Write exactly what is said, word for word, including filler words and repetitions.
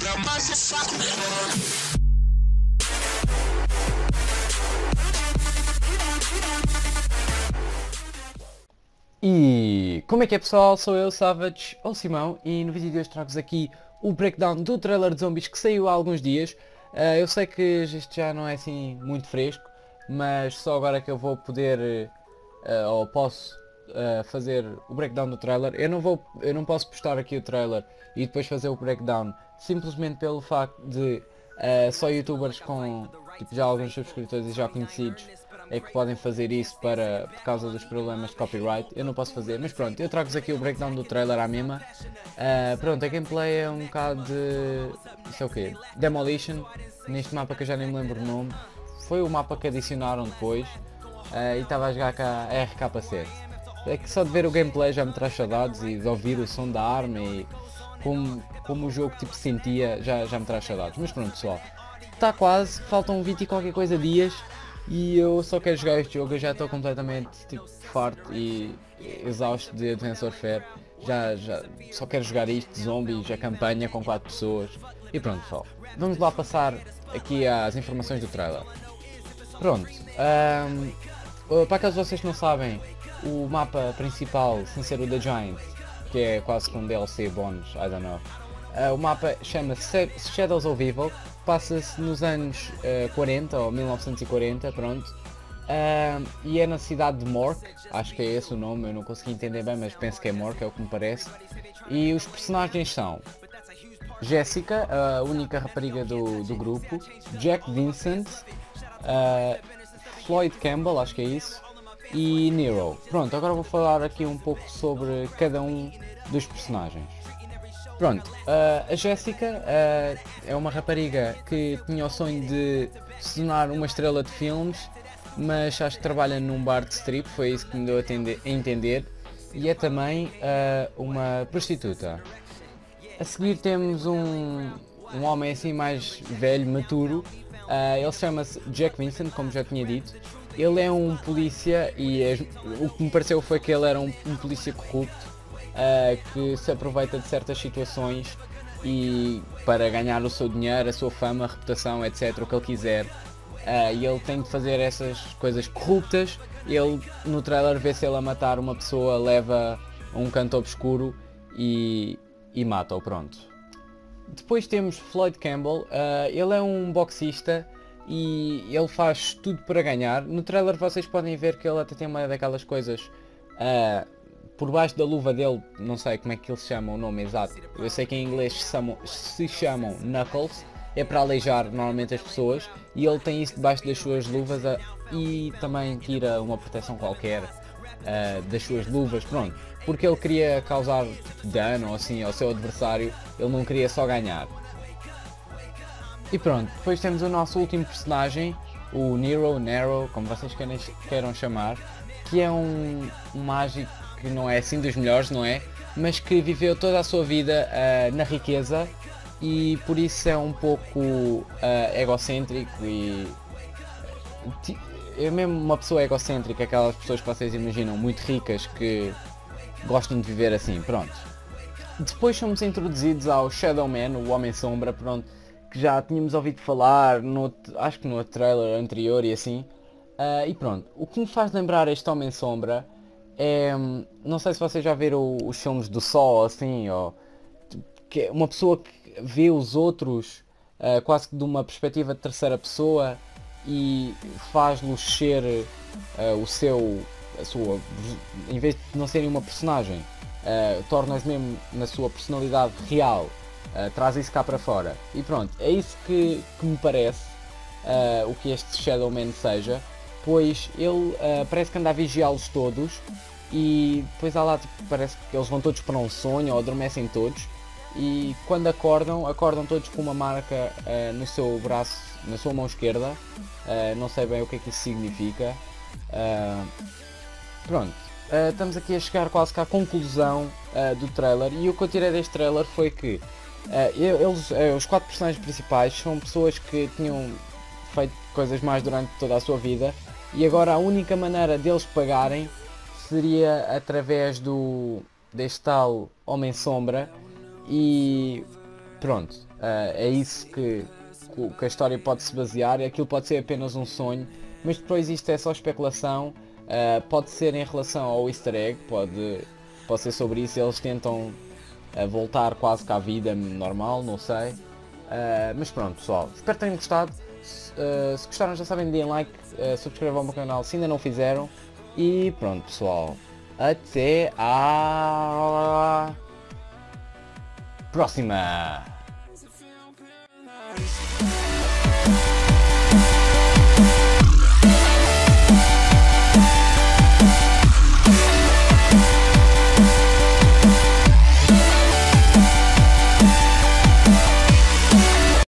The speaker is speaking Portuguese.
E como é que é, pessoal? Sou eu, Savage, ou Simão, e no vídeo de hoje trago-vos aqui o breakdown do trailer de Zombies que saiu há alguns dias. Uh, eu sei que isto já não é assim muito fresco, mas só agora que eu vou poder, uh, ou posso uh, fazer o breakdown do trailer. Eu não, vou, eu não posso postar aqui o trailer e depois fazer o breakdown, simplesmente pelo facto de uh, só youtubers com tipo, já alguns subscritores e já conhecidos é que podem fazer isso para, por causa dos problemas de copyright. Eu não posso fazer, mas pronto, eu trago-vos aqui o breakdown do trailer à mesma. Uh, pronto, a gameplay é um bocado de... isso é o quê? Demolition, neste mapa que eu já nem me lembro o nome. Foi o mapa que adicionaram depois uh, e estava a jogar com a R K sete. É que só de ver o gameplay já me traz saudades e de ouvir o som da arma e como, como o jogo tipo sentia já, já me traz saudades. Mas pronto, pessoal, está quase, faltam vinte e qualquer coisa dias. E eu só quero jogar este jogo, eu já estou completamente tipo, farto e exausto de Advance Warfare. Já, já só quero jogar isto, zombies, a campanha com quatro pessoas. E pronto, pessoal, vamos lá passar aqui às informações do trailer. Pronto, um, para aqueles de vocês que não sabem, o mapa principal, sem ser o The Giant, que é quase com um D L C bónus, I don't know. Uh, o mapa chama-se Shadows of Evil, passa-se nos anos uh, quarenta ou mil novecentos e quarenta, pronto, uh, e é na cidade de Mork, acho que é esse o nome, eu não consegui entender bem, mas penso que é Mork, é o que me parece. E os personagens são Jessica, a única rapariga do, do grupo, Jack Vincent, uh, Floyd Campbell, acho que é isso, e Nero. Pronto, agora vou falar aqui um pouco sobre cada um dos personagens. Pronto, uh, a Jessica uh, é uma rapariga que tinha o sonho de se tornar uma estrela de filmes, mas acho que trabalha num bar de strip, foi isso que me deu a, tender, a entender, e é também uh, uma prostituta. A seguir temos um, um homem assim mais velho, maturo, uh, ele chama-se Jack Vincent, como já tinha dito. Ele é um polícia e é, o que me pareceu foi que ele era um, um polícia corrupto. Uh, que se aproveita de certas situações e para ganhar o seu dinheiro, a sua fama, a reputação, etc, o que ele quiser, uh, e ele tem de fazer essas coisas corruptas. Ele no trailer vê-se ele a matar uma pessoa, leva a um canto obscuro e, e mata-o, pronto. Depois temos Floyd Campbell, uh, ele é um boxista e ele faz tudo para ganhar. No trailer vocês podem ver que ele até tem uma daquelas coisas uh, por baixo da luva dele, não sei como é que eles chamam o nome exato, eu sei que em inglês se chamam, se chamam Knuckles, é para aleijar normalmente as pessoas, e ele tem isso debaixo das suas luvas a, e também tira uma proteção qualquer uh, das suas luvas, pronto, porque ele queria causar dano ou assim ao seu adversário, ele não queria só ganhar. E pronto, depois temos o nosso último personagem, o Nero, Nero, como vocês queiram, queiram chamar, que é um, um mágico que não é assim dos melhores, não é? Mas que viveu toda a sua vida uh, na riqueza e por isso é um pouco uh, egocêntrico e... é mesmo uma pessoa egocêntrica, aquelas pessoas que vocês imaginam muito ricas que gostam de viver assim, pronto. Depois somos introduzidos ao Shadow Man, o Homem Sombra, pronto, que já tínhamos ouvido falar, no, acho que no trailer anterior e assim. Uh, e pronto, o que me faz lembrar este Homem Sombra é, não sei se vocês já viram os filmes do Sol, assim, ou que é uma pessoa que vê os outros uh, quase que de uma perspectiva de terceira pessoa e faz-los ser uh, o seu, a sua, em vez de não serem uma personagem, uh, torna-os mesmo na sua personalidade real, uh, traz isso cá para fora. E pronto, é isso que, que me parece uh, o que este Shadow Man seja. Pois ele uh, parece que anda a vigiá-los todos e depois há lá, tipo, parece que eles vão todos para um sonho ou adormecem todos e quando acordam, acordam todos com uma marca uh, no seu braço, na sua mão esquerda, uh, não sei bem o que é que isso significa. Uh, pronto, uh, estamos aqui a chegar quase que à conclusão uh, do trailer e o que eu tirei deste trailer foi que uh, eles, uh, os quatro personagens principais são pessoas que tinham feito coisas mais durante toda a sua vida e agora a única maneira deles pagarem seria através do deste tal Homem Sombra e pronto, uh, é isso que, que a história pode se basear, aquilo pode ser apenas um sonho, mas depois isto é só especulação, uh, pode ser em relação ao easter egg, pode, pode ser sobre isso, eles tentam uh, voltar quase que à vida normal, não sei, uh, mas pronto pessoal, espero que tenham gostado, se, uh, se gostaram já sabem, deem like, uh, subscrevam ao meu canal se ainda não fizeram, e pronto pessoal, até à próxima!